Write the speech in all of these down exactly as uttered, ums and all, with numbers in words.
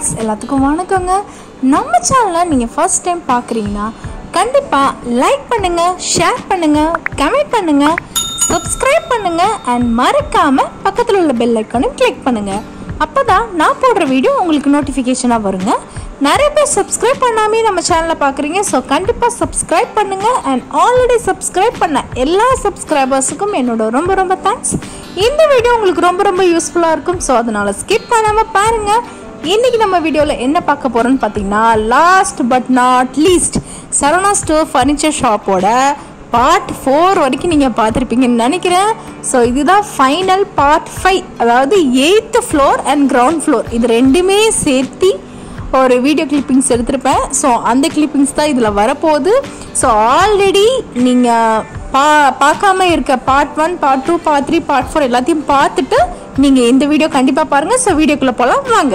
friends, எல்லாத்துக்கும் வணக்கங்க. நம்ம சேனலை நீங்க ஃபர்ஸ்ட் டைம் பார்க்குறீங்கன்னா கண்டிப்பா லைக் பண்ணுங்க, ஷேர் பண்ணுங்க, கமெண்ட் பண்ணுங்க, சப்ஸ்கிரைப் பண்ணுங்க அண்ட் மறக்காம பக்கத்தில் உள்ள பெல் ஐக்கானையும் கிளிக் பண்ணுங்க. அப்பதான் நான் போடுற வீடியோ உங்களுக்கு நோட்டிஃபிகேஷனாக வருங்க. நிறைய பேர் சப்ஸ்கிரைப் பண்ணாமே நம்ம சேனலை பார்க்குறீங்க. ஸோ கண்டிப்பாக சப்ஸ்கிரைப் பண்ணுங்கள். அண்ட் ஆல்ரெடி சப்ஸ்கிரைப் பண்ண எல்லா சப்ஸ்கிரைபர்ஸுக்கும் என்னோட ரொம்ப ரொம்ப தேங்க்ஸ். இந்த வீடியோ உங்களுக்கு ரொம்ப ரொம்ப யூஸ்ஃபுல்லாக இருக்கும். ஸோ அதனால் ஸ்கிப் பண்ணாமல் பாருங்கள். இன்றைக்கி நம்ம வீடியோவில் என்ன பார்க்க போகிறோன்னு பார்த்தீங்கன்னா, last but not least Saravana store furniture ஷாப்போட பார்ட் ஃபோர் வரைக்கும் நீங்கள் பார்த்துருப்பீங்கன்னு நினைக்கிறேன். ஸோ இதுதான் ஃபைனல் பார்ட் ஃபைவ், அதாவது eighth floor and ground floor இது ரெண்டுமே சேர்த்து ஒரு வீடியோ கிளிப்பிங்ஸ் எடுத்திருப்பேன். ஸோ அந்த கிளிப்பிங்ஸ் தான் இதில் வரப்போகுது. ஸோ ஆல்ரெடி நீங்கள் பா பார்க்காம இருக்க part one, part two, part three, part four எல்லாத்தையும் பார்த்துட்டு நீங்கள் இந்த வீடியோ கண்டிப்பாக பாருங்கள். ஸோ வீடியோக்குள்ளே போகலாம் வாங்க.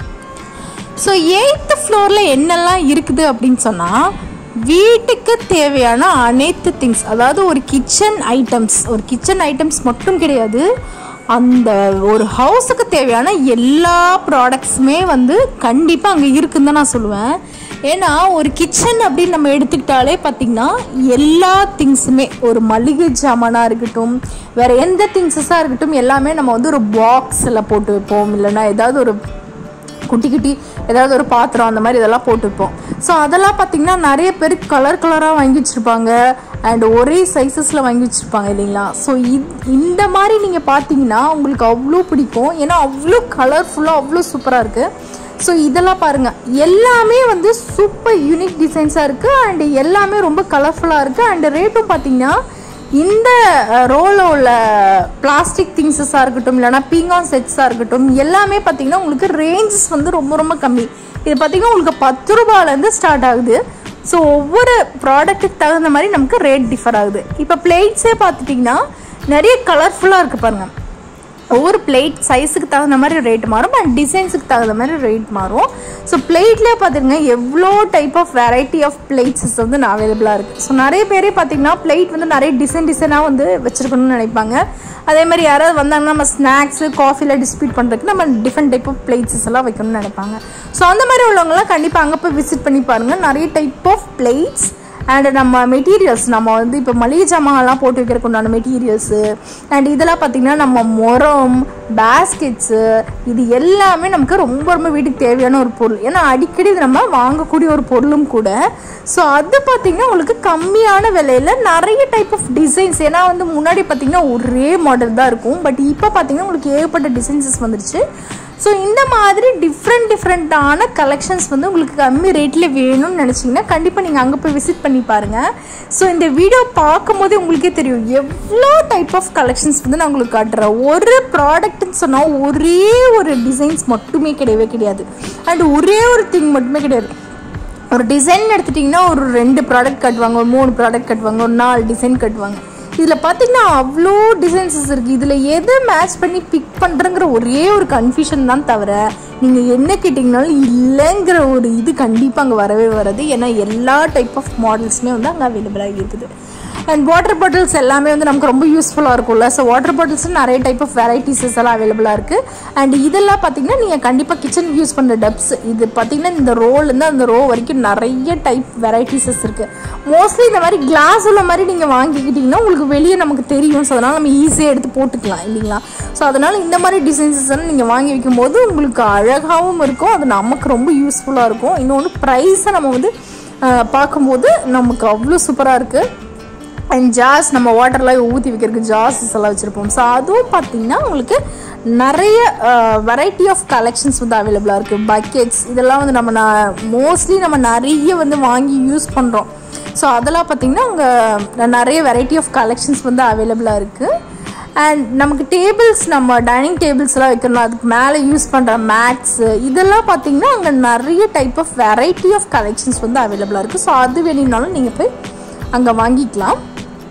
ஸோ எயித்து ஃப்ளோரில் என்னெல்லாம் இருக்குது அப்படின்னு சொன்னால், வீட்டுக்கு தேவையான அனைத்து திங்ஸ், அதாவது ஒரு கிச்சன் ஐட்டம்ஸ், ஒரு கிச்சன் ஐட்டம்ஸ் மட்டும் கிடையாது, அந்த ஒரு ஹவுஸுக்கு தேவையான எல்லா ப்ராடக்ட்ஸுமே வந்து கண்டிப்பாக அங்கே இருக்குன்னு தான் நான் சொல்லுவேன். ஏன்னா ஒரு கிச்சன் அப்படின்னு நம்ம எடுத்துக்கிட்டாலே பார்த்திங்கன்னா எல்லா திங்ஸுமே, ஒரு மளிகை ஜாமானாக இருக்கட்டும், வேறு எந்த திங்ஸஸாக இருக்கட்டும், எல்லாமே நம்ம வந்து ஒரு பாக்ஸில் போட்டு வைப்போம். இல்லைன்னா ஏதாவது ஒரு குட்டி குட்டி ஏதாவது ஒரு பாத்திரம் அந்த மாதிரி இதெல்லாம் போட்டுப்போம். ஸோ அதெல்லாம் பார்த்திங்கன்னா நிறைய பேர் கலர் கலராக வாங்கி வச்சுருப்பாங்க அண்ட் ஒரே சைஸஸில் வாங்கி வச்சுருப்பாங்க இல்லைங்களா. ஸோ இந்த மாதிரி நீங்கள் பார்த்தீங்கன்னா உங்களுக்கு அவ்வளோ பிடிக்கும். ஏன்னா அவ்வளோ கலர்ஃபுல்லாக அவ்வளோ சூப்பராக இருக்குது. ஸோ இதெல்லாம் பாருங்கள், எல்லாமே வந்து சூப்பர் யூனிக் டிசைன்ஸாக இருக்குது அண்டு எல்லாமே ரொம்ப கலர்ஃபுல்லாக இருக்குது. அண்டு ரேட்டும் பார்த்திங்கன்னா இந்த ரோலில் உள்ள பிளாஸ்டிக் திங்ஸஸாக இருக்கட்டும், இல்லைனா பீங்கான் செட்ஸாக இருக்கட்டும், எல்லாமே பார்த்திங்கன்னா உங்களுக்கு ரேஞ்சஸ் வந்து ரொம்ப ரொம்ப கம்மி. இது பார்த்திங்கன்னா உங்களுக்கு பத்து ரூபாயிலேருந்து ஸ்டார்ட் ஆகுது. ஸோ ஒவ்வொரு ப்ராடக்ட்டுக்கு தகுந்த மாதிரி நமக்கு ரேட் டிஃபர் ஆகுது. இப்போ பிளேட்ஸே பார்த்துட்டிங்கன்னா நிறைய கலர்ஃபுல்லாக இருக்குது பாருங்கள். ஒவ்வொரு பிளேட் சைஸுக்கு தகுந்த மாதிரி ரேட் மாறும் அண்ட் டிசைன்ஸுக்கு தகுந்த மாதிரி ரேட் மாறும். ஸோ பிளேட்லேயே பார்த்துருங்க எவ்வளோ டைப் ஆஃப் வெரைட்டி ஆஃப் பிளேட்ஸஸ் வந்து அவைலபிளாக இருக்குது. ஸோ நிறைய பேரே பார்த்திங்கன்னா பிளேட் வந்து நிறைய டிசைன் டிசைனாக வந்து வச்சுருக்கணும்னு நினைப்பாங்க. அதே மாதிரி யாராவது வந்தாங்கன்னா நம்ம ஸ்நாக்ஸு காஃபியில் டிஸ்ட்ரிபியூட் பண்ணுறதுக்கு நம்ம டிஃப்ரெண்ட் டைப் ஆஃப் பிளேட்ஸஸ் எல்லாம் வைக்கணும்னு நினைப்பாங்க. ஸோ அந்த மாதிரி உள்ளவங்களாம் கண்டிப்பாக அங்கே போய் விசிட் பண்ணி பாருங்கள். நிறைய டைப் ஆஃப் பிளேட்ஸ் அண்ட் நம்ம மெட்டீரியல்ஸ், நம்ம வந்து இப்போ மளிகை ஜாமான்லாம் போட்டு வைக்கிறதுக்கு உண்டான மெட்டீரியல்ஸு அண்ட் இதெல்லாம் பார்த்திங்கன்னா நம்ம முறம், பேஸ்கெட்ஸு, இது எல்லாமே நமக்கு ரொம்ப ரொம்ப வீட்டுக்கு தேவையான ஒரு பொருள். ஏன்னா அடிக்கடி இது நம்ம வாங்கக்கூடிய ஒரு பொருளும் கூட. ஸோ அது பார்த்திங்கன்னா உங்களுக்கு கம்மியான விலையில் நிறைய டைப் ஆஃப் டிசைன்ஸ், ஏன்னா வந்து முன்னாடி பார்த்திங்கன்னா ஒரே மாடல் தான் இருக்கும், பட் இப்போ பார்த்திங்கன்னா உங்களுக்கு ஏகப்பட்ட டிசைன்ஸஸ் வந்துருச்சு. ஸோ இந்த மாதிரி டிஃப்ரெண்ட் டிஃப்ரெண்ட்டான கலெக்ஷன்ஸ் வந்து உங்களுக்கு கம்மி ரேட்டில் வேணும்னு நினச்சிங்கன்னா கண்டிப்பாக நீங்கள் அங்கே போய் விசிட் பண்ணி பாருங்கள். ஸோ இந்த வீடியோ பார்க்கும் போதே உங்களுக்கே தெரியும் எவ்வளோ டைப் ஆஃப் கலெக்ஷன்ஸ் வந்து நான் உங்களுக்கு காட்டுறேன். ஒரு ப்ராடக்ட்னு சொன்னால் ஒரே ஒரு டிசைன்ஸ் மட்டுமே கிடையவே கிடையாது அண்ட் ஒரே ஒரு திங் மட்டுமே கிடையாது. ஒரு டிசைன் எடுத்துட்டிங்கன்னா ஒரு ரெண்டு ப்ராடக்ட் கட்டுவாங்க, ஒரு மூணு ப்ராடக்ட் கட்டுவாங்க, ஒரு நாலு டிசைன் கட்டுவாங்க. இதில் பார்த்திங்கன்னா அவ்வளோ டிசைன்ஸஸ் இருக்குது. இதில் எது மேட்ச் பண்ணி பிக் பண்ணுறங்கிற ஒரே ஒரு கன்ஃபியூஷன் தான் தவிர நீங்கள் என்ன கேட்டிங்கனாலும் இல்லைங்கிற ஒரு இது கண்டிப்பாக அங்கே வரவே வராது. ஏன்னா எல்லா டைப் ஆஃப் மாடல்ஸுமே வந்து அங்கே அவைலபிளாக இருக்குது. அண்ட் வாட்டர் பாட்டில்ஸ் எல்லாமே வந்து நமக்கு ரொம்ப யூஸ்ஃபுல்லாக இருக்கும்ல. ஸோ வாட்டர் பாட்டில்ஸ் நிறைய டைப் ஆஃப் வெரைட்டிஸஸ் எல்லாம் அவைலபிளாக இருக்குது. அண்ட் இதெல்லாம் பார்த்திங்கன்னா நீங்கள் கண்டிப்பாக கிச்சன் யூஸ் பண்ணுற டப்ஸ், இது பார்த்திங்கன்னா இந்த ரோலேருந்து அந்த ரோ வரைக்கும் நிறைய டைப் வெரைட்டிஸஸ் இருக்குது. மோஸ்ட்லி இந்த மாதிரி கிளாஸ் உள்ள மாதிரி நீங்கள் வாங்கிக்கிட்டிங்கன்னா உங்களுக்கு வெளியே நமக்கு தெரியும். ஸோ அதனால் நம்ம ஈஸியாக எடுத்து போட்டுக்கலாம் இல்லைங்களா. ஸோ அதனால் இந்த மாதிரி டிசைன்ஸஸ் எல்லாம் நீங்கள் வாங்கி வைக்கும்போது உங்களுக்கு அழகாகவும் இருக்கும், அது நமக்கு ரொம்ப யூஸ்ஃபுல்லாக இருக்கும். இன்னொன்று ப்ரைஸை நம்ம வந்து பார்க்கும்போது நமக்கு அவ்வளோ சூப்பராக இருக்குது. அண்ட் ஜார்ஸ், நம்ம வாட்டர்லாம் ஊற்றி வைக்கிறதுக்கு ஜார்ஸஸ் எல்லாம் வச்சுருப்போம். ஸோ அதுவும் பார்த்திங்கன்னா உங்களுக்கு நிறைய வெரைட்டி ஆஃப் கலெக்ஷன்ஸ் வந்து அவைலபிளாக இருக்குது. பக்கெட்ஸ் இதெல்லாம் வந்து நம்ம மோஸ்ட்லி நம்ம நிறைய வந்து வாங்கி யூஸ் பண்ணுறோம். ஸோ அதெல்லாம் பார்த்திங்கன்னா அங்கே நிறைய வெரைட்டி ஆஃப் கலெக்ஷன்ஸ் வந்து அவைலபிளாக இருக்குது. அண்ட் நமக்கு டேபிள்ஸ், நம்ம டைனிங் டேபிள்ஸ்லாம் வைக்கணும், அதுக்கு மேலே யூஸ் பண்ணுற மேட்ஸு, இதெல்லாம் பார்த்திங்கன்னா அங்கே நிறைய type of variety of collections வந்து அவைலபிளாக இருக்குது. ஸோ அது வேணும்னாலும் நீங்கள் போய் அங்கே வாங்கிக்கலாம்.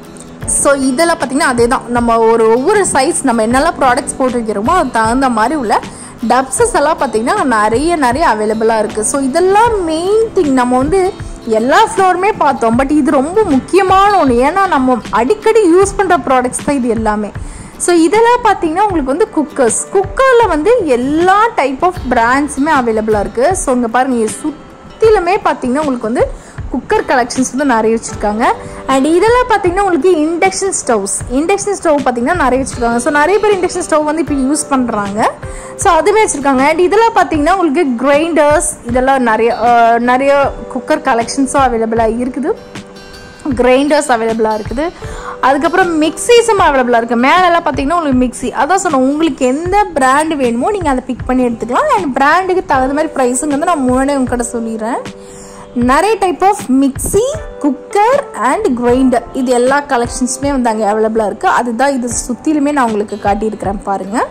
ஸோ இதெல்லாம் பார்த்திங்கன்னா அதே தான், நம்ம ஒரு ஒவ்வொரு சைஸ் நம்ம என்னெல்லாம் ப்ராடக்ட்ஸ் போட்டு வைக்கிறோமோ அது தகுந்த மாதிரி உள்ள டப்ஸஸ் எல்லாம் பார்த்திங்கன்னா நிறைய நிறைய அவைலபிளாக இருக்குது. ஸோ இதெல்லாம் மெயின் திங். நம்ம வந்து எல்லா ஃப்ளோருமே பார்த்தோம், பட் இது ரொம்ப முக்கியமான ஒன்று. ஏன்னா நம்ம அடிக்கடி யூஸ் பண்ணுற ப்ராடக்ட்ஸ் தான் இது எல்லாமே. ஸோ இதெல்லாம் பார்த்தீங்கன்னா உங்களுக்கு வந்து குக்கர்ஸ். குக்கரில் வந்து எல்லா டைப் ஆஃப் பிராண்ட்ஸுமே அவைலபிளாக இருக்குது. ஸோ இங்கே பாருங்கள், சுற்றிலுமே பார்த்தீங்கன்னா உங்களுக்கு வந்து குக்கர் கலெக்ஷன்ஸ் வந்து நிறைய வச்சுருக்காங்க. அண்ட் இதெல்லாம் பார்த்தீங்கன்னா உங்களுக்கு இண்டக்ஷன் ஸ்டவ்ஸ். இண்டக்ஷன் ஸ்டவ் பார்த்தீங்கன்னா நிறைய வச்சுருக்காங்க. ஸோ நிறைய பேர் இண்டக்ஷன் ஸ்டவ் வந்து இப்போ யூஸ் பண்ணுறாங்க. ஸோ அதுவே வச்சுருக்காங்க. அண்ட் இதெல்லாம் பார்த்தீங்கன்னா உங்களுக்கு கிரைண்டர்ஸ், இதெல்லாம் நிறைய நிறைய குக்கர் கலெக்ஷன்ஸும் அவைலபிளாக இருக்குது. கிரைண்டர்ஸ் அவைலபிளாக இருக்குது. அதுக்கப்புறம் மிக்சிஸும் அவைலபிளாக இருக்குது. மேலெல்லாம் பார்த்தீங்கன்னா உங்களுக்கு மிக்சி. அதான் சொன்னேன், உங்களுக்கு எந்த பிராண்டு வேணுமோ நீங்கள் அதை பிக் பண்ணி எடுத்துக்கலாம். அண்ட் பிராண்டுக்கு தகுந்த மாதிரி ப்ரைஸுங்க வந்து நான் முன்னாடியே உங்ககிட்ட சொல்லிடுறேன். நிறைய type of mixie, cooker and grinder, இது எல்லா கலெக்ஷன்ஸுமே வந்து அங்கே அவைலபிளாக இருக்குது. அதுதான் இது சுற்றிலுமே நான் உங்களுக்கு காட்டியிருக்கிறேன் பாருங்கள்.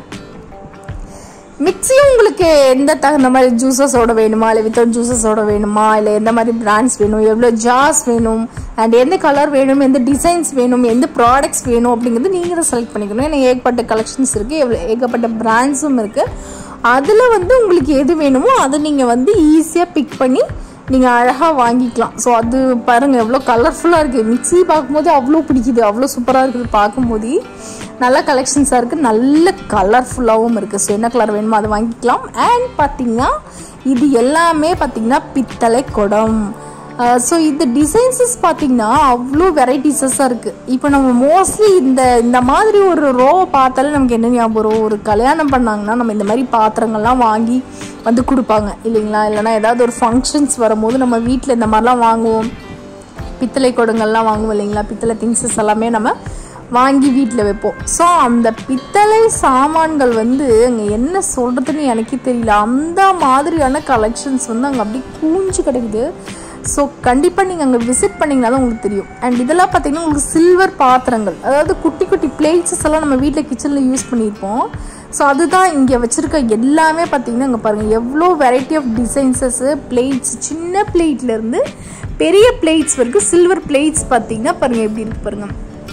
மிக்சியும் உங்களுக்கு எந்த தகுந்த மாதிரி ஜூஸஸோட வேணுமா, இல்லை வித்தவுட் ஜூஸஸோட வேணுமா, இல்லை எந்த மாதிரி பிராண்ட்ஸ் வேணும், எவ்வளோ ஜார்ஸ் வேணும், அண்ட் எந்த கலர் வேணும், எந்த டிசைன்ஸ் வேணும், எந்த ப்ராடக்ட்ஸ் வேணும் அப்படிங்கிறது நீங்கள் தான் செலக்ட் பண்ணிக்கணும். ஏன்னா ஏகப்பட்ட கலெக்ஷன்ஸ் இருக்குது, எவ்வளோ ஏகப்பட்ட பிராண்ட்ஸும் இருக்குது. அதில் வந்து உங்களுக்கு எது வேணுமோ அதை நீங்கள் வந்து ஈஸியாக பிக் பண்ணி நீங்கள் அழகாக வாங்கிக்கலாம். ஸோ அது பாருங்கள் எவ்வளோ கலர்ஃபுல்லாக இருக்குது. மிக்சி பார்க்கும்போது அவ்வளோ பிடிக்குது, அவ்வளோ சூப்பராக இருக்குது பார்க்கும்போது. நல்ல கலெக்ஷன்ஸாக இருக்குது, நல்ல கலர்ஃபுல்லாகவும் இருக்குது. ஸோ என்ன கலர் வேணுமோ அதை வாங்கிக்கலாம். அண்ட் பார்த்திங்கன்னா இது எல்லாமே பார்த்திங்கன்னா பித்தளை குடம். ஸோ இந்த டிசைன்ஸஸ் பார்த்திங்கன்னா அவ்வளோ வெரைட்டிஸஸாக இருக்குது. இப்போ நம்ம மோஸ்ட்லி இந்த இந்த மாதிரி ஒரு ரோவை பார்த்தாலே நமக்கு என்ன ஞாபகம் வரும், ஒரு கல்யாணம் பண்ணாங்கன்னா நம்ம இந்த மாதிரி பாத்திரங்கள்லாம் வாங்கி வந்து கொடுப்பாங்க இல்லைங்களா. இல்லைனா ஏதாவது ஒரு ஃபங்க்ஷன்ஸ் வரும்போது நம்ம வீட்டில் இந்த மாதிரிலாம் வாங்குவோம், பித்தளை குடங்கள்லாம் வாங்குவோம் இல்லைங்களா. பித்தளை திங்ஸஸ் எல்லாமே நம்ம வாங்கி வீட்டில் வைப்போம். ஸோ அந்த பித்தளை சாமான்கள் வந்து அங்கே என்ன சொல்கிறதுன்னு எனக்கே தெரியல, அந்த மாதிரியான கலெக்ஷன்ஸ் வந்து அங்கே அப்படியே கூஞ்சு கிடக்குது. ஸோ கண்டிப்பாக நீங்கள் அங்கே விசிட் பண்ணிங்கன்னா தான் உங்களுக்கு தெரியும். அண்ட் இதெல்லாம் பார்த்திங்கன்னா உங்களுக்கு சில்வர் பாத்திரங்கள், அதாவது குட்டி குட்டி பிளேட்ஸஸ் எல்லாம் நம்ம வீட்டில் கிச்சனில் யூஸ் பண்ணியிருப்போம். ஸோ அதுதான் இங்கே வச்சுருக்க எல்லாமே பார்த்திங்கன்னா இங்கே பாருங்கள் எவ்வளோ வெரைட்டி ஆஃப் டிசைன்ஸஸ்ஸு, பிளேட்ஸ், சின்ன பிளேட்லேருந்து பெரிய பிளேட்ஸ் வரைக்கும் சில்வர் பிளேட்ஸ் பார்த்திங்கன்னா பாருங்கள் எப்படி இருக்குது பாருங்கள்.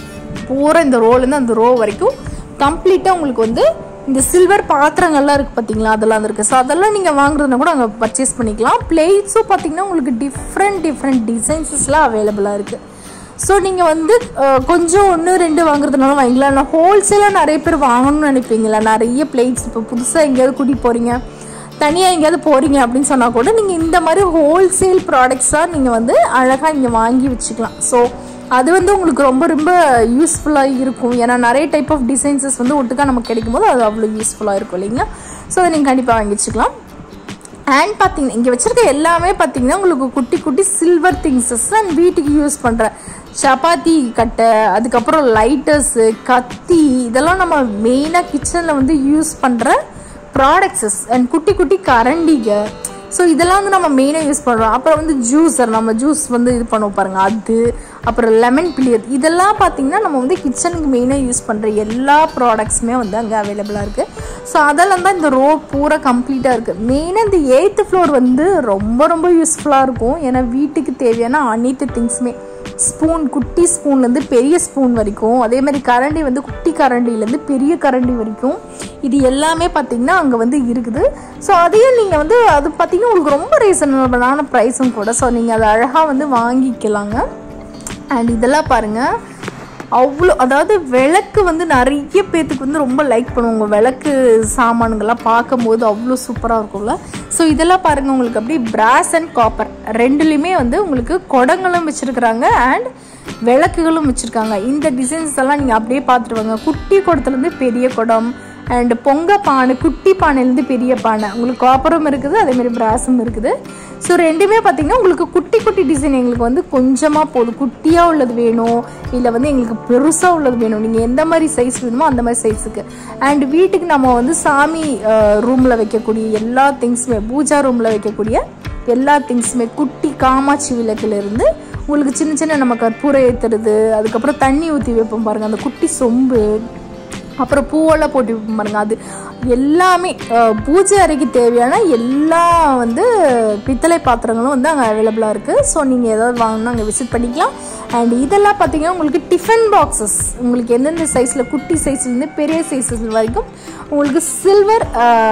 பூரா இந்த ரோலேருந்து அந்த ரோ வரைக்கும் கம்ப்ளீட்டாக உங்களுக்கு வந்து இந்த சில்வர் பாத்திரங்கள்லாம் இருக்குது பார்த்தீங்களா, அதெல்லாம் இருக்குது. ஸோ அதெல்லாம் நீங்கள் வாங்குறதுனா கூட அங்கே பர்ச்சேஸ் பண்ணிக்கலாம். பிளேட்ஸும் பார்த்திங்கன்னா உங்களுக்கு டிஃப்ரெண்ட் டிஃப்ரெண்ட் டிசைன்ஸஸ்லாம் அவைலபிளாக இருக்குது. ஸோ நீங்கள் வந்து கொஞ்சம் ஒன்று ரெண்டு வாங்குறதுனால வாங்கிக்கலாம். இல்லை ஹோல்சேலாக நிறைய பேர் வாங்கணும்னு நினைப்பீங்களா, நிறைய பிளேட்ஸ் இப்போ புதுசாக எங்கேயாவது கூட்டிகிட்டு போகிறீங்க, தனியாக எங்கேயாவது போகிறீங்க அப்படின்னு சொன்னால் கூட நீங்கள் இந்த மாதிரி ஹோல்சேல் ப்ராடக்ட்ஸாக நீங்கள் வந்து அழகாக இங்கே வாங்கி வச்சுக்கலாம். ஸோ அது வந்து உங்களுக்கு ரொம்ப ரொம்ப யூஸ்ஃபுல்லாக இருக்கும். ஏன்னா நிறைய டைப் ஆஃப் டிசைன்ஸஸ் வந்து ஒட்டுக்காக நமக்கு கிடைக்கும் போது அது அவ்வளோ யூஸ்ஃபுல்லாக இருக்கும் இல்லைங்களா. ஸோ அதை நீங்கள் கண்டிப்பாக வாங்கி வச்சுக்கலாம். அண்ட் பார்த்தீங்கன்னா இங்கே வச்சுருக்க எல்லாமே பார்த்தீங்கன்னா உங்களுக்கு குட்டி குட்டி சில்வர் திங்ஸஸ் அண்ட் வீட்டுக்கு யூஸ் பண்ணுற சப்பாத்தி கட்டை, அதுக்கப்புறம் லைட்டர்ஸு, கத்தி, இதெல்லாம் நம்ம மெயினாக கிச்சனில் வந்து யூஸ் பண்ணுற ப்ராடக்ட்ஸஸ். அண்ட் குட்டி குட்டி கரண்டிக, ஸோ இதெல்லாம் வந்து நம்ம மெயினாக யூஸ் பண்ணுறோம். அப்புறம் வந்து ஜூஸர், நம்ம ஜூஸ் வந்து இது பண்ணுவோம் பாருங்கள் அது, அப்புறம் லெமன் பிளியர், இதெல்லாம் பார்த்திங்கன்னா நம்ம வந்து கிச்சனுக்கு மெயினாக யூஸ் பண்ணுற எல்லா ப்ராடக்ட்ஸுமே வந்து அங்கே அவைலபிளாக இருக்குது. ஸோ அதெல்லாம் தான் இந்த ரோ பூரா கம்ப்ளீட்டாக இருக்குது. மெயினாக இந்த எயித்து ஃப்ளோர் வந்து ரொம்ப ரொம்ப யூஸ்ஃபுல்லாக இருக்கும். ஏன்னா வீட்டுக்கு தேவையான அனைத்து திங்ஸுமே, ஸ்பூன், குட்டி ஸ்பூன்லேருந்து பெரிய ஸ்பூன் வரைக்கும், அதே மாதிரி கரண்டி வந்து குட்டி கரண்டிலேருந்து பெரிய கரண்டி வரைக்கும், இது எல்லாமே பார்த்திங்கன்னா அங்கே வந்து இருக்குது. ஸோ அதையும் நீங்கள் வந்து அது பார்த்திங்கன்னா உங்களுக்கு ரொம்ப ரீசனபிளான ப்ரைஸும் கூட. ஸோ நீங்கள் அதை அழகாக வந்து வாங்கிக்கலாங்க. அண்ட் இதெல்லாம் பாருங்கள் அவ்வளோ, அதாவது விளக்கு வந்து நிறைய பேர்த்துக்கு வந்து ரொம்ப லைக் பண்ணுவாங்க. விளக்கு சாமான்கள்லாம் பார்க்கும்போது அவ்வளோ சூப்பராக இருக்கும்ல. ஸோ இதெல்லாம் பாருங்கள் உங்களுக்கு அப்படியே brass and copper ரெண்டுலேயுமே வந்து உங்களுக்கு குடங்களும் வச்சுருக்குறாங்க அண்ட் விளக்குகளும் வச்சுருக்காங்க. இந்த டிசைன்ஸ் எல்லாம் நீங்கள் அப்படியே பார்த்துருவாங்க. குட்டி குடத்துலேருந்து பெரிய குடம் அண்ட் பொங்க பானை, குட்டி பானையிலேருந்து பெரிய பானை, உங்களுக்கு காப்பரும் இருக்குது, அதேமாதிரி பிராஸும் இருக்குது. ஸோ ரெண்டுமே பார்த்திங்கன்னா உங்களுக்கு குட்டி குட்டி டிசைன் எங்களுக்கு வந்து கொஞ்சமாக போதும். குட்டியாக உள்ளது வேணும், இல்லை வந்து எங்களுக்கு பெருசாக உள்ளது வேணும், நீங்கள் எந்த மாதிரி சைஸ் வேணுமோ அந்த மாதிரி சைஸுக்கு. அண்ட் வீட்டுக்கு நம்ம வந்து சாமி ரூமில் வைக்கக்கூடிய எல்லா திங்ஸுமே, பூஜா ரூமில் வைக்கக்கூடிய எல்லா திங்ஸுமே, குட்டி காமாட்சி விளக்குலேருந்து உங்களுக்கு சின்ன சின்ன நம்ம கற்பூரம் ஏற்றுறது, அதுக்கப்புறம் தண்ணி ஊற்றி வைப்போம் பாருங்கள் அந்த குட்டி சொம்பு, அப்புறம் பூவெல்லாம் போட்டு வைப்போம் பாருங்கள், அது எல்லாமே பூஜை அறைக்கு தேவையான எல்லா வந்து பித்தளை பாத்திரங்களும் வந்து அங்கே அவைலபிளாக இருக்குது. ஸோ நீங்கள் ஏதாவது வாங்கணும்னா அங்கே விசிட் பண்ணிக்கலாம். அண்ட் இதெல்லாம் பார்த்தீங்கன்னா உங்களுக்கு டிஃபன் பாக்ஸஸ், உங்களுக்கு எந்தெந்த சைஸில், குட்டி சைஸ்லேருந்து பெரிய சைஸஸ் வரைக்கும் உங்களுக்கு சில்வர்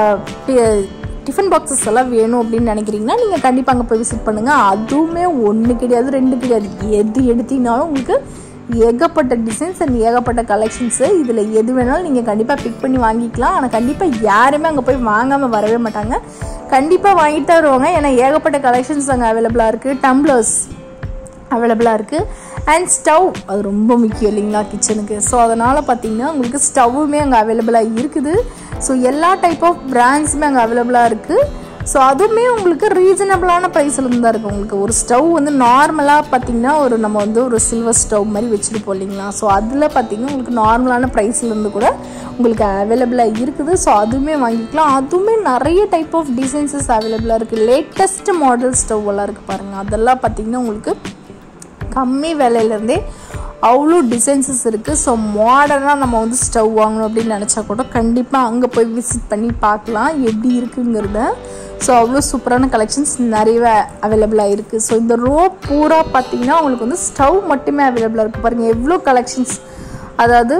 டிஃபன் பாக்ஸஸ் எல்லாம் வேணும் அப்படின்னு நினைக்கிறீங்கன்னா நீங்கள் கண்டிப்பாக அங்கே போய் விசிட் பண்ணுங்கள். அதுவுமே ஒன்று கிடையாது ரெண்டு கிடையாது, எது எடுத்தீங்கனாலும் உங்களுக்கு ஏகப்பட்ட டிசைன்ஸ் அண்ட் ஏகப்பட்ட கலெக்ஷன்ஸு. இதில் எது வேணாலும் நீங்கள் கண்டிப்பாக பிக் பண்ணி வாங்கிக்கலாம். ஆனால் கண்டிப்பாக யாருமே அங்கே போய் வாங்காமல் வரவே மாட்டாங்க, கண்டிப்பாக வாங்கிட்டு தான் வருவாங்க. ஏன்னா ஏகப்பட்ட கலெக்ஷன்ஸ் அங்கே அவைலபிளாக இருக்குது. டம்ளர்ஸ் அவைலபிளாக இருக்குது அண்ட் ஸ்டவ், அது ரொம்ப முக்கியம் இல்லைங்களா கிச்சனுக்கு. ஸோ அதனால் பார்த்திங்கன்னா உங்களுக்கு ஸ்டவ்வுமே அங்கே அவைலபிளாக இருக்குது. ஸோ எல்லா டைப் ஆஃப் பிராண்ட்ஸுமே அங்கே அவைலபிளாக இருக்குது. ஸோ அதுவுமே உங்களுக்கு ரீசனபிளான ப்ரைஸில் இருந்து தான் இருக்குது. உங்களுக்கு ஒரு ஸ்டவ் வந்து நார்மலாக பார்த்திங்கன்னா ஒரு நம்ம வந்து ஒரு சில்வர் ஸ்டவ் மாதிரி வச்சுருப்போம் இல்லைங்களா. ஸோ அதில் பார்த்திங்கன்னா உங்களுக்கு நார்மலான ப்ரைஸ்லேருந்து கூட உங்களுக்கு அவைலபிளாக இருக்குது. ஸோ அதுவுமே வாங்கிக்கலாம். அதுவுமே நிறைய டைப் ஆஃப் டிசைன்ஸஸ் அவைலபிளாக இருக்குது. லேட்டஸ்ட் மாடல் ஸ்டவ் எல்லாம் இருக்குது பாருங்கள். அதெல்லாம் பார்த்திங்கன்னா உங்களுக்கு கம்மி விலையிலேருந்தே அவ்வளோ டிசைன்ஸஸ் இருக்குது. ஸோ மாடர்னாக நம்ம வந்து ஸ்டவ் வாங்கணும் அப்படின்னு நினச்சா கூட கண்டிப்பாக அங்கே போய் விசிட் பண்ணி பார்க்கலாம் எப்படி இருக்குங்கிறத. ஸோ அவ்வளோ சூப்பரான கலெக்ஷன்ஸ் நிறைய அவைலபிளாக இருக்குது. ஸோ இந்த ரோ பூரா பார்த்திங்கன்னா உங்களுக்கு வந்து ஸ்டவ் மட்டுமே அவைலபிளாக இருக்குது. பாருங்கள் எவ்வளோ கலெக்ஷன்ஸ், அதாவது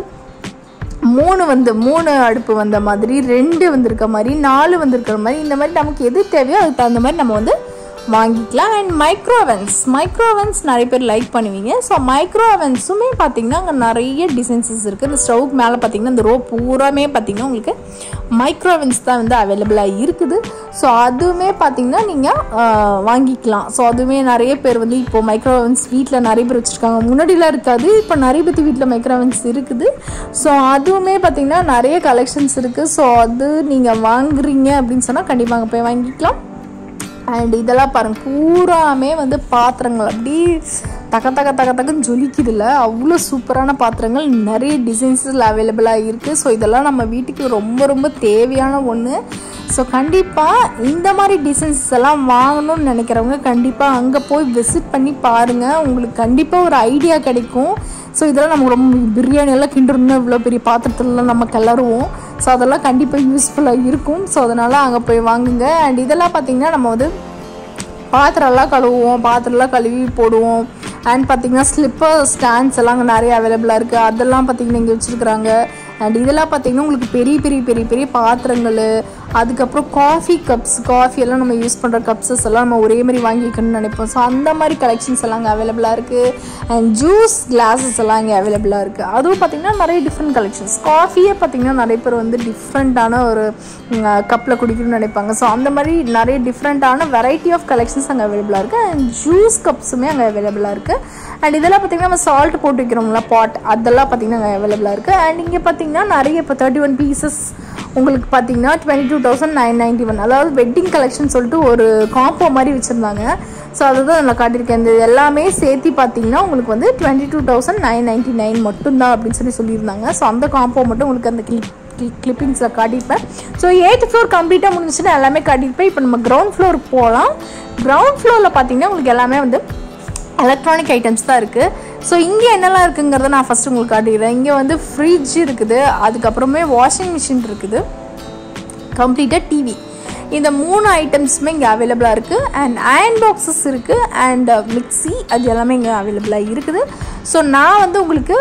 மூணு வந்து மூணு அடுப்பு வந்த மாதிரி, ரெண்டு வந்திருக்க மாதிரி, நாலு வந்திருக்கிற மாதிரி, இந்த மாதிரி நமக்கு எது தேவையோ அதுக்கு தகுந்த மாதிரி நம்ம வந்து வாங்கிக்கலாம். அண்ட் மைக்ரோவென்ஸ் மைக்ரோவென்ஸ் நிறைய பேர் லைக் பண்ணுவீங்க. ஸோ மைக்ரோவென்ஸுமே பார்த்திங்கன்னா அங்கே நிறைய டிசைன்ஸஸ் இருக்குது. இந்த ஸ்டவ்க்கு மேலே பார்த்திங்கன்னா இந்த ரோ பூராமே பார்த்திங்கன்னா உங்களுக்கு மைக்ரோவென்ஸ் தான் வந்து அவைலபிளாக இருக்குது. ஸோ அதுவுமே பார்த்திங்கன்னா நீங்கள் வாங்கிக்கலாம். ஸோ அதுவுமே நிறைய பேர் வந்து இப்போது மைக்ரோவென்ஸ் வீட்டில் நிறைய பேர் வச்சுருக்காங்க. முன்னாடிலாம் இருக்காது, இப்போ நிறைய பேர் வீட்டில் மைக்ரோவென்ஸ் இருக்குது. ஸோ அதுவுமே பார்த்திங்கன்னா நிறைய கலெக்ஷன்ஸ் இருக்குது. ஸோ அது நீங்கள் வாங்குறீங்க அப்படின்னு சொன்னால் கண்டிப்பாக அங்கே போய் வாங்கிக்கலாம். அண்ட் இதெல்லாம் பாருங்கள் பூராமே வந்து பாத்திரங்கள் அப்படி தக்க தக்க தக்க தக்கன்னு ஜொலிக்குதில்ல, அவ்வளோ சூப்பரான பாத்திரங்கள் நிறைய டிசைன்ஸில் அவைலபிளாக இருக்குது. ஸோ இதெல்லாம் நம்ம வீட்டுக்கு ரொம்ப ரொம்ப தேவையான ஒன்று. ஸோ கண்டிப்பாக இந்த மாதிரி டிசைன்ஸ் எல்லாம் வாங்கணும்னு நினைக்கிறவங்க கண்டிப்பாக அங்கே போய் விசிட் பண்ணி பாருங்கள், உங்களுக்கு கண்டிப்பாக ஒரு ஐடியா கிடைக்கும். ஸோ இதெல்லாம் நமக்கு ரொம்ப பிரியாணியெல்லாம் கிண்டுறோம்னா இவ்வளோ பெரிய பாத்திரத்துலலாம் நம்ம கிளறுவோம். ஸோ அதெல்லாம் கண்டிப்பாக யூஸ்ஃபுல்லாக இருக்கும். ஸோ அதனால் அங்கே போய் வாங்குங்க. அண்ட் இதெல்லாம் பார்த்திங்கன்னா நம்ம வந்து பாத்திரம்லாம் கழுவுவோம், பாத்திரம்லாம் கழுவி போடுவோம். அண்ட் பார்த்திங்கன்னா ஸ்லிப்பர் ஸ்டாண்ட்ஸ் எல்லாம் அங்கே நிறைய அவைலபிளாக இருக்குது. அதெல்லாம் பார்த்திங்கன்னா இங்கே வச்சுருக்குறாங்க. அண்ட் இதெல்லாம் பார்த்திங்கன்னா உங்களுக்கு பெரிய பெரிய பெரிய பெரிய பாத்திரங்கள், அதுக்கப்புறம் காஃபி கப்ஸ், காஃபி எல்லாம் நம்ம யூஸ் பண்ணுற கப்ஸஸ் எல்லாம் நம்ம ஒரே மாதிரி வாங்கி வைக்கணும்னு நினைப்போம். ஸோ அந்த மாதிரி கலெக்ஷன்ஸ் எல்லாம் அங்கே அவைலபிளாக இருக்குது. அண்ட் ஜூஸ் கிளாஸஸ் எல்லாம் இங்கே அவைலபிளாக இருக்குது. அதுவும் பார்த்திங்கன்னா நிறைய டிஃப்ரெண்ட் கலெக்ஷன்ஸ். காஃபியே பார்த்திங்கன்னா நிறைய பேர் வந்து டிஃப்ரெண்ட்டான ஒரு கப்பில் குடிக்கணும்னு நினைப்பாங்க. ஸோ அந்த மாதிரி நிறைய டிஃப்ரெண்ட்டான வெரைட்டி ஆஃப் கலெக்ஷன்ஸ் அங்கே அவைலபிளாக இருக்குது. அண்ட் ஜூஸ் கப்ஸுமே அங்கே அவைலபிளாக இருக்குது. அண்ட் இதெல்லாம் பார்த்திங்கன்னா நம்ம சால்ட் போட்டு வைக்கிறோம்ல பாட், அதெல்லாம் பார்த்திங்கன்னா அங்கே அவைலபிளாக இருக்குது. அண்ட் இங்கே பார்த்திங்கன்னா நிறைய இப்போ தேர்ட்டி ஒன் பீசஸ் உங்களுக்கு பார்த்திங்கன்னா twenty two thousand nine ninety one அதாவது வெட்டிங் கலெக்ஷன் சொல்லிட்டு ஒரு காம்போ மாதிரி வச்சுருந்தாங்க. ஸோ அதுதான் நான் காட்டியிருக்கேன். இந்த எல்லாமே சேர்த்து பார்த்திங்கன்னா உங்களுக்கு வந்து twenty two thousand nine ninety nine மட்டும்தான் அப்படின்னு சொல்லி சொல்லியிருந்தாங்க. ஸோ அந்த காம்போ மட்டும் உங்களுக்கு அந்த கிளிப் கிளிப்பிங்ஸில் காட்டியிருப்பேன். ஸோ எயிட் ஃப்ளோர் கம்ப்ளீட்டாக முடிஞ்சிச்சுன்னா எல்லாமே காட்டியிருப்பேன். இப்போ நம்ம கிரவுண்ட் ஃப்ளோருக்கு போகலாம். கிரவுண்ட் ஃப்ளோரில் பார்த்திங்கன்னா உங்களுக்கு எல்லாமே வந்து எலக்ட்ரானிக் ஐட்டம்ஸ் தான் இருக்குது. ஸோ இங்கே என்னெல்லாம் இருக்குங்கிறத நான் ஃபஸ்ட்டு உங்களுக்கு காட்டிடுறேன். இங்கே வந்து ஃப்ரிட்ஜ் இருக்குது, அதுக்கப்புறமே வாஷிங் மிஷின் இருக்குது, கம்ப்ளீட்டாக டிவி, இந்த மூணு ஐட்டம்ஸுமே இங்கே அவைலபிளாக இருக்குது. அண்ட் அயன் பாக்ஸஸ் இருக்குது அண்ட் மிக்சி, அது எல்லாமே இங்கே அவைலபிளாக இருக்குது. ஸோ நான் வந்து உங்களுக்கு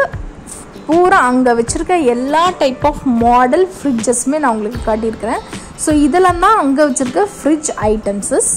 பூரா அங்கே வச்சுருக்க எல்லா டைப் ஆஃப் மாடல் ஃப்ரிட்ஜஸுமே நான் உங்களுக்கு காட்டியிருக்கிறேன். ஸோ இதெல்லாம் தான் அங்கே வச்சுருக்க ஃப்ரிட்ஜ் ஐட்டம்ஸஸ்.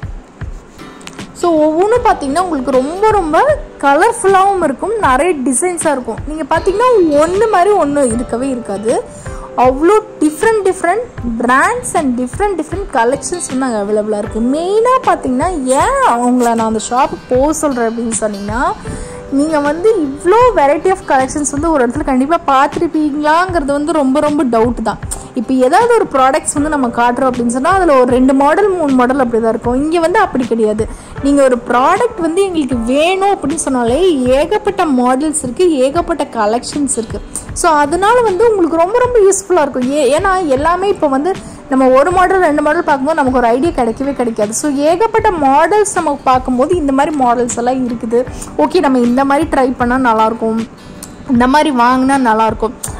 ஸோ ஒவ்வொன்றும் பார்த்திங்கன்னா உங்களுக்கு ரொம்ப ரொம்ப கலர்ஃபுல்லாகவும் இருக்கும், நிறைய டிசைன்ஸாக இருக்கும். நீங்கள் பார்த்திங்கன்னா ஒன்று மாதிரி ஒன்று இருக்கவே இருக்காது, அவ்வளோ different different brands and different different collections வந்து அங்கே அவைலபிளாக இருக்குது. மெயினாக பார்த்திங்கன்னா ஏன் அவங்கள நான் அந்த ஷாப்புக்கு போக சொல்கிறேன் அப்படின்னு சொன்னிங்கன்னா, நீங்கள் வந்து இவ்வளோ வெரைட்டி ஆஃப் கலெக்ஷன்ஸ் வந்து ஒரு இடத்துல கண்டிப்பாக பார்த்துருப்பீங்களாங்கிறது வந்து ரொம்ப ரொம்ப டவுட் தான். இப்போ ஏதாவது ஒரு ப்ராடக்ட்ஸ் வந்து நம்ம காட்டுறோம் அப்படின்னு சொன்னால் அதில் ஒரு ரெண்டு மாடல் மூணு மாடல் அப்படி தான் இருக்கும். இங்கே வந்து அப்படி கிடையாது. நீங்கள் ஒரு ப்ராடக்ட் வந்து எங்களுக்கு வேணும் அப்படின்னு சொன்னாலே ஏகப்பட்ட மாடல்ஸ் இருக்குது, ஏகப்பட்ட கலெக்ஷன்ஸ் இருக்குது. ஸோ அதனால வந்து உங்களுக்கு ரொம்ப ரொம்ப யூஸ்ஃபுல்லாக இருக்கும். ஏ ஏன்னா எல்லாமே இப்போ வந்து நம்ம ஒரு மாடல் ரெண்டு மாடல் பார்க்கும்போது நமக்கு ஒரு ஐடியா கிடைக்கவே கிடைக்காது. ஸோ ஏகப்பட்ட மாடல்ஸ் நம்ம பார்க்கும்போது இந்த மாதிரி மாடல்ஸ் எல்லாம் இருக்குது. ஓகே, நம்ம இந்த மாதிரி ட்ரை பண்ணால் நல்லாயிருக்கும், இந்த மாதிரி வாங்கினா நல்லாயிருக்கும்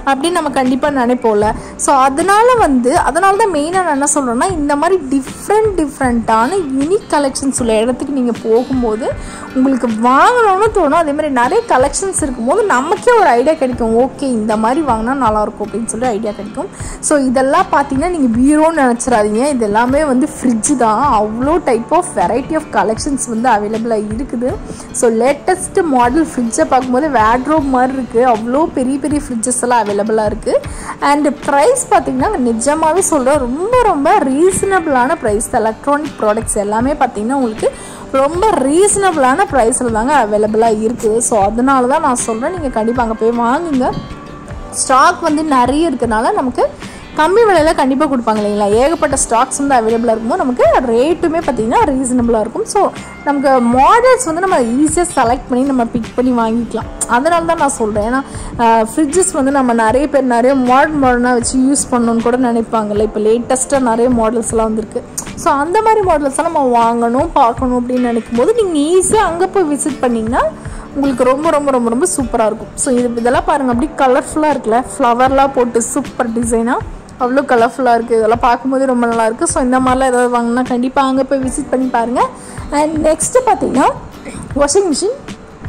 அப்படின்னு நம்ம கண்டிப்பாக நினைப்போம்ல. ஸோ அதனால வந்து அதனால தான் மெயினாக நான் என்ன சொல்கிறேன்னா, இந்த மாதிரி டிஃப்ரெண்ட் டிஃப்ரெண்ட்டான யூனிக் கலெக்ஷன்ஸ் உள்ள இடத்துக்கு நீங்கள் போகும்போது உங்களுக்கு வாங்கணும்னு தோணும். அதே மாதிரி நிறைய கலெக்ஷன்ஸ் இருக்கும்போது நமக்கே ஒரு ஐடியா கிடைக்கும், ஓகே இந்த மாதிரி வாங்கினா நல்லாயிருக்கும் அப்படின்னு சொல்லி ஐடியா கிடைக்கும். ஸோ இதெல்லாம் பார்த்தீங்கன்னா நீங்கள் பீரோன்னு நினச்சிடாதீங்க, இது எல்லாமே வந்து ஃப்ரிட்ஜு தான். அவ்வளோ type of variety of collections வந்து அவைலபிளாக இருக்குது. ஸோ லேட்டஸ்ட் மாடல் ஃப்ரிட்ஜை பார்க்கும்போது வேட்ரோப் மாதிரி இருக்குது. அவ்வளோ பெரிய பெரிய ஃப்ரிட்ஜஸ் எல்லாம் அவைலபிளாக இருக்குது. அண்டு ப்ரைஸ் பார்த்திங்கன்னா நிஜமாகவே சொல்கிறேன், ரொம்ப ரொம்ப ரீசனபிளான ப்ரைஸ். எலக்ட்ரானிக் ப்ராடக்ட்ஸ் எல்லாமே பார்த்திங்கன்னா உங்களுக்கு ரொம்ப ரீசனபிளான ப்ரைஸில் தாங்க அவைலபிளாக இருக்குது. ஸோ அதனால தான் நான் சொல்கிறேன், நீங்கள் கண்டிப்பாக அங்கே போய் வாங்குங்க. ஸ்டாக் வந்து நிறைய இருக்கிறதுனால நமக்கு கம்மி விலையில் கண்டிப்பாக கொடுப்பாங்க இல்லைங்களா. ஏகப்பட்ட ஸ்டாக்ஸ் வந்து அவைலபிளாக இருக்கும்போது நமக்கு ரேட்டுமே பார்த்திங்கன்னா ரீசனபிளாக இருக்கும். ஸோ நமக்கு மாடல்ஸ் வந்து நம்ம ஈஸியாக செலக்ட் பண்ணி நம்ம பிக் பண்ணி வாங்கிக்கலாம். அதனால தான் நான் சொல்கிறேன். ஏன்னா ஃப்ரிட்ஜஸ் வந்து நம்ம நிறைய பேர் நிறைய மாடர்ன் மாடர்னாக வச்சு யூஸ் பண்ணணுன்னு கூட நினைப்பாங்கல்ல. இப்போ லேட்டஸ்ட்டாக நிறைய மாடல்ஸ்லாம் வந்துருக்கு. ஸோ அந்த மாதிரி மாடல்ஸ்லாம் நம்ம வாங்கணும் பார்க்கணும் அப்படின்னு நினைக்கும் போது நீங்கள் ஈஸியாக அங்கே போய் விசிட் பண்ணிங்கன்னா உங்களுக்கு ரொம்ப ரொம்ப ரொம்ப ரொம்ப சூப்பராக இருக்கும். ஸோ இது இதெல்லாம் பாருங்கள், அப்படி கலர்ஃபுல்லாக இருக்குல்ல, ஃப்ளவர்லாம் போட்டு சூப்பர் டிசைனாக அவ்வளோ கலர்ஃபுல்லாக இருக்குது. இதெல்லாம் பார்க்கும்போது ரொம்ப நல்லாயிருக்கு. ஸோ இந்த மாதிரிலாம் ஏதாவது வாங்கினா கண்டிப்பாக அங்கே போய் விசிட் பண்ணி பாருங்கள். அண்ட் நெக்ஸ்ட்டு பார்த்திங்கன்னா வாஷிங் மிஷின்.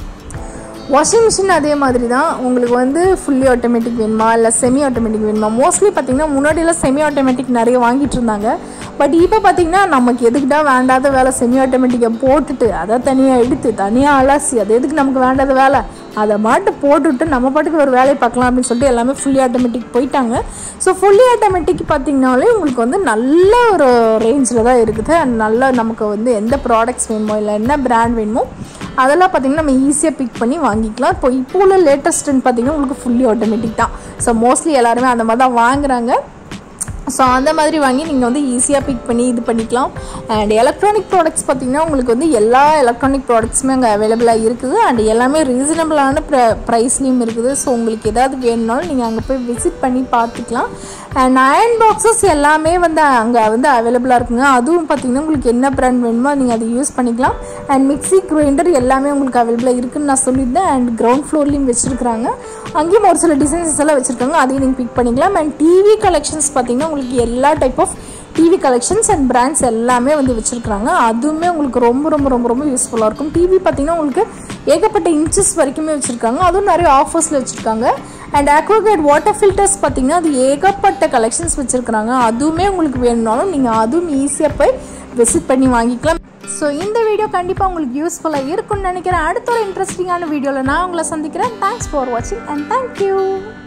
வாஷிங் மிஷின் அதே மாதிரி தான். உங்களுக்கு வந்து ஃபுல்லி ஆட்டோமேட்டிக் வேணுமா இல்லை செமி ஆட்டோமேட்டிக் வேணுமா? மோஸ்ட்லி பார்த்திங்கன்னா முன்னாடியெல்லாம் செமி ஆட்டோமேட்டிக் நிறைய வாங்கிட்டு இருந்தாங்க. பட் இப்போ பார்த்திங்கன்னா நமக்கு எதுக்கிட்டா வேண்டாத வேலை செமி ஆட்டோமேட்டிக்கை போட்டுட்டு அதை தனியாக எடுத்து தனியாக அலசி அது எதுக்கு நமக்கு வேண்டாத வேலை, அதை மாட்டு போட்டுவிட்டு நம்ம பாட்டுக்கு ஒரு வேலையை பார்க்கலாம் அப்படின்னு சொல்லிட்டு எல்லாமே ஃபுல்லி ஆட்டோமேட்டிக் போயிட்டாங்க. ஸோ ஃபுல்லி ஆட்டோமேட்டிக் பார்த்திங்கனாலே உங்களுக்கு வந்து நல்ல ஒரு ரேஞ்சில் தான் இருக்குது. அண்ட் நல்லா நமக்கு வந்து எந்த ப்ராடக்ட்ஸ் வேணுமோ இல்லை என்ன பிராண்ட் வேணுமோ அதெல்லாம் பார்த்திங்கன்னா நம்ம ஈஸியாக பிக் பண்ணி வாங்கிக்கலாம். இப்போ இப்போ உள்ள லேட்டஸ்ட்டுன்னு பார்த்திங்கன்னா உங்களுக்கு ஃபுல்லி ஆட்டோமேட்டிக் தான். ஸோ மோஸ்ட்லி எல்லாருமே அந்த மாதிரி தான் வாங்குகிறாங்க. ஸோ அந்த மாதிரி வாங்கி நீங்கள் வந்து ஈஸியாக பிக் பண்ணி இது பண்ணிக்கலாம். அண்ட் எலக்ட்ரானிக் ப்ராடக்ட்ஸ் பார்த்திங்கன்னா உங்களுக்கு வந்து எல்லா எலக்ட்ரானிக் ப்ராடக்ட்ஸுமே அங்கே அவைலபிளாக இருக்குது. அண்ட் எல்லாமே ரீசனபிளான ப்ர ப்ரைஸ்லேயும் இருக்குது. ஸோ உங்களுக்கு எதாவது வேணும்னாலும் நீங்கள் அங்கே போய் விசிட் பண்ணி பார்த்துக்கலாம். அண்ட் அயர்ன் பாக்ஸஸ் எல்லாமே வந்து அங்கே வந்து அவைலபிளாக இருக்குங்க. அதுவும் பார்த்திங்கன்னா உங்களுக்கு என்ன ப்ராண்ட் வேணுமோ நீங்கள் அதை யூஸ் பண்ணிக்கலாம். அண்ட் மிக்ஸி கிரைண்டர் எல்லாமே உங்களுக்கு அவைலபிளாக இருக்குதுன்னு நான் சொல்லியிருந்தேன். அண்ட் கிரவுண்ட் ஃப்ளோர்லேயும் வச்சுருக்காங்க. அங்கேயும் ஒரு சில டிசைன்ஸ் எல்லாம் வச்சுருக்காங்க, அதையும் நீங்கள் பிக் பண்ணிக்கலாம். அண்ட் டிவி கலெக்ஷன்ஸ் பார்த்திங்கன்னா உங்களுக்கு எல்லா type of TV collections and brands எல்லாமே வந்து வச்சுருக்காங்க. அதுவுமே உங்களுக்கு ரொம்ப ரொம்ப ரொம்ப ரொம்ப யூஸ்ஃபுல்லாக இருக்கும். டிவி பார்த்திங்கன்னா உங்களுக்கு ஏகப்பட்ட இன்ச்சஸ் வரைக்குமே வச்சுருக்காங்க. அதுவும் நிறைய ஆஃபர்ஸில் வச்சுருக்காங்க. அண்ட் அக்வாகார்ட் வாட்டர் ஃபில்டர்ஸ் பார்த்திங்கன்னா அது ஏகப்பட்ட கலெக்ஷன்ஸ் வச்சுருக்காங்க. அதுவுமே உங்களுக்கு வேணும்னாலும் நீங்கள் அதுவும் ஈஸியாக போய் விசிட் பண்ணி வாங்கிக்கலாம். ஸோ இந்த வீடியோ கண்டிப்பாக உங்களுக்கு யூஸ்ஃபுல்லாக இருக்கும்னு நினைக்கிறேன். அடுத்த ஒரு இன்ட்ரெஸ்டிங்கான வீடியோவில் நான் உங்களை சந்திக்கிறேன். தேங்க்ஸ் ஃபார் வாட்சிங் அண்ட் தேங்க்யூ.